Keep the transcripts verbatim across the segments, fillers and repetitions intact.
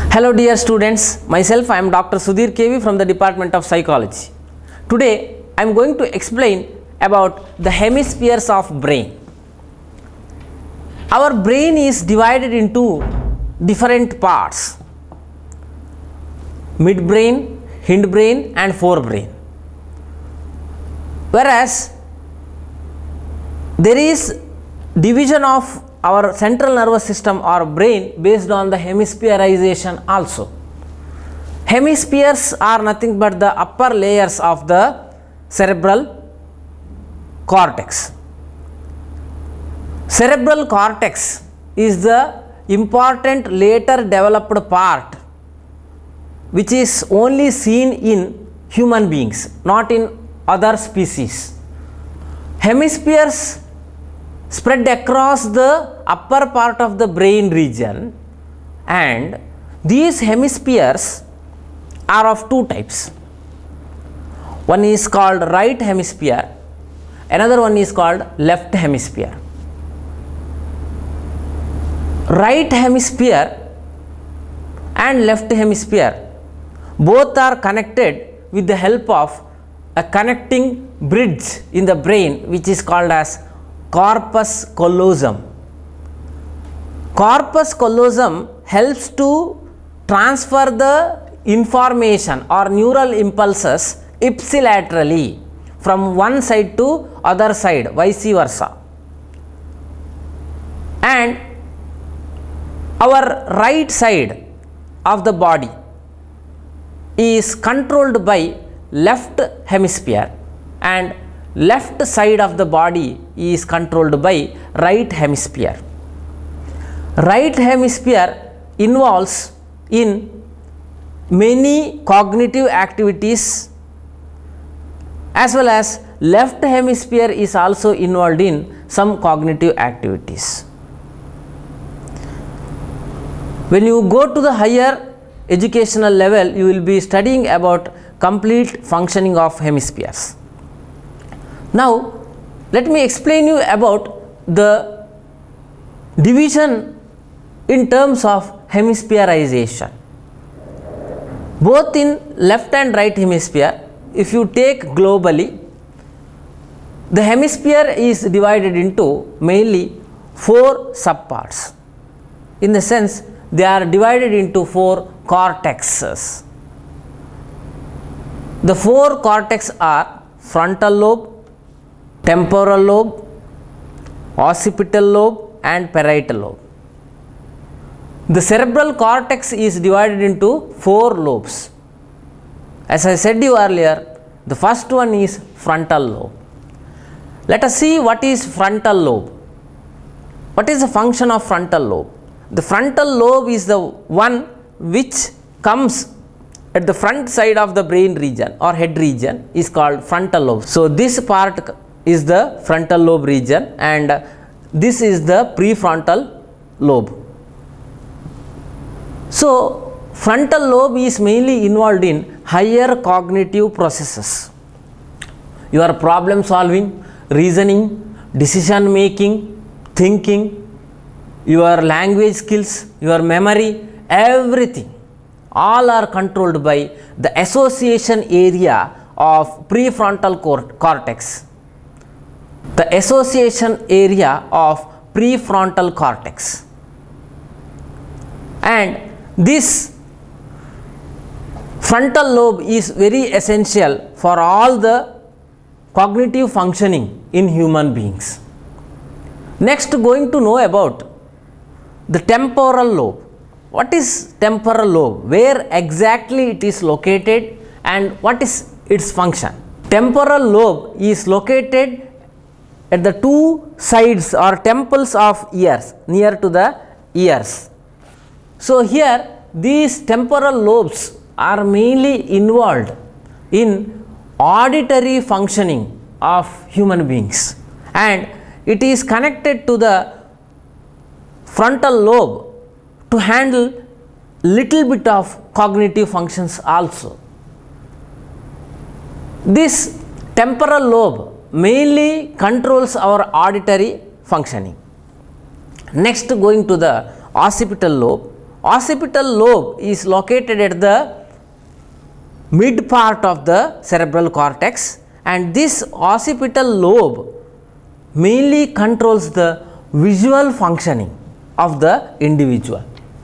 Hello dear students, myself I am Doctor Sudhir K V from the Department of Psychology. Today I am going to explain about the hemispheres of brain. Our brain is divided into different parts: midbrain, hindbrain and forebrain. Whereas there is division of our central nervous system or brain based on the hemispherization also. Hemispheres are nothing but the upper layers of the cerebral cortex. Cerebral cortex is the important later developed part which is only seen in human beings, not in other species. Hemispheres spread across the upper part of the brain region, and these hemispheres are of two types. One is called right hemisphere, another one is called left hemisphere. Right hemisphere and left hemisphere both are connected with the help of a connecting bridge in the brain which is called as corpus callosum. Corpus callosum helps to transfer the information or neural impulses ipsilaterally from one side to other side, vice versa. And our right side of the body is controlled by left hemisphere and left side of the body is controlled by right hemisphere. Right hemisphere involves in many cognitive activities, as well as left hemisphere is also involved in some cognitive activities. When you go to the higher educational level, you will be studying about complete functioning of hemispheres. Now let me explain you about the division in terms of hemispherization. Both in left and right hemisphere, if you take globally, the hemisphere is divided into mainly four subparts. In the sense, they are divided into four cortexes. The four cortex are frontal lobe, temporal lobe, occipital lobe and parietal lobe. The cerebral cortex is divided into four lobes. As I said you earlier, the first one is frontal lobe. Let us see what is frontal lobe. What is the function of frontal lobe? The frontal lobe is the one which comes at the front side of the brain region or head region is called frontal lobe. So this part is the frontal lobe region and this is the prefrontal lobe. So frontal lobe is mainly involved in higher cognitive processes. Your problem solving, reasoning, decision making, thinking, your language skills, your memory, everything, all are controlled by the association area of prefrontal cortex. The association area of prefrontal cortex, and this frontal lobe is very essential for all the cognitive functioning in human beings. Next, going to know about the temporal lobe. What is temporal lobe? Where exactly it is located and what is its function? Temporal lobe is located at the two sides or temples of ears, near to the ears. So here these temporal lobes are mainly involved in auditory functioning of human beings, and it is connected to the frontal lobe to handle little bit of cognitive functions also. This temporal lobe mainly controls our auditory functioning. Next, going to the occipital lobe. occipital lobe is located at the mid part of the cerebral cortex, and this occipital lobe mainly controls the visual functioning of the individual.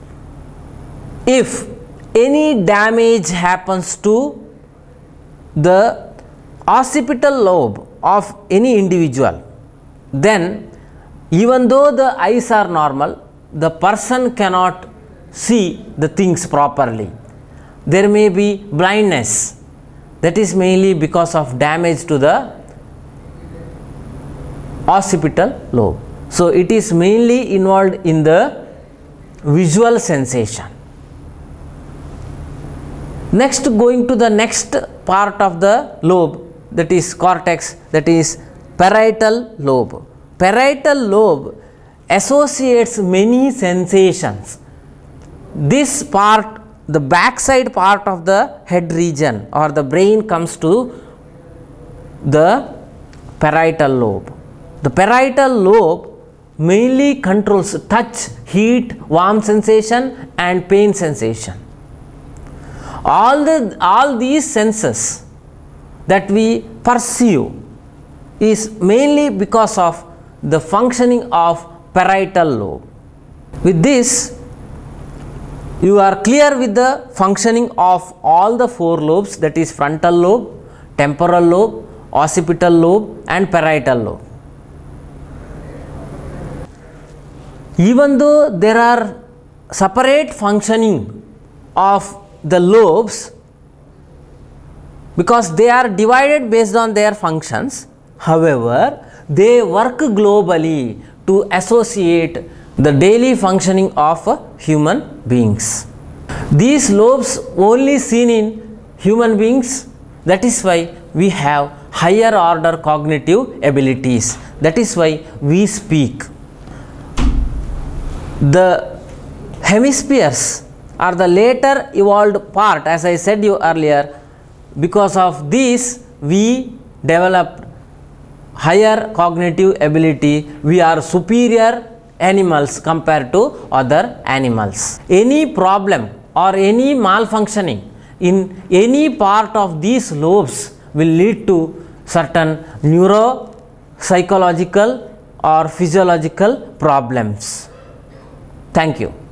If any damage happens to the occipital lobe of any individual, then even though the eyes are normal, the person cannot see the things properly. There may be blindness, that is mainly because of damage to the occipital lobe. So, it is mainly involved in the visual sensation. Next, going to the next part of the lobe, that is cortex, that is parietal lobe. Parietal lobe associates many sensations. This part, the backside part of the head region or the brain, comes to the parietal lobe. The parietal lobe mainly controls touch, heat, warm sensation and pain sensation. All the all these senses that we perceive is mainly because of the functioning of parietal lobe. With this, you are clear with the functioning of all the four lobes, that is frontal lobe, temporal lobe, occipital lobe and parietal lobe. Even though there are separate functioning of the lobes, because they are divided based on their functions, however, they work globally to associate the daily functioning of uh, human beings. These lobes only seen in human beings, that is why we have higher order cognitive abilities, that is why we speak. The hemispheres are the later evolved part, as I said you earlier. Because of this, we developed higher cognitive ability. We are superior animals compared to other animals. Any problem or any malfunctioning in any part of these lobes will lead to certain neuro, psychological or physiological problems. Thank you.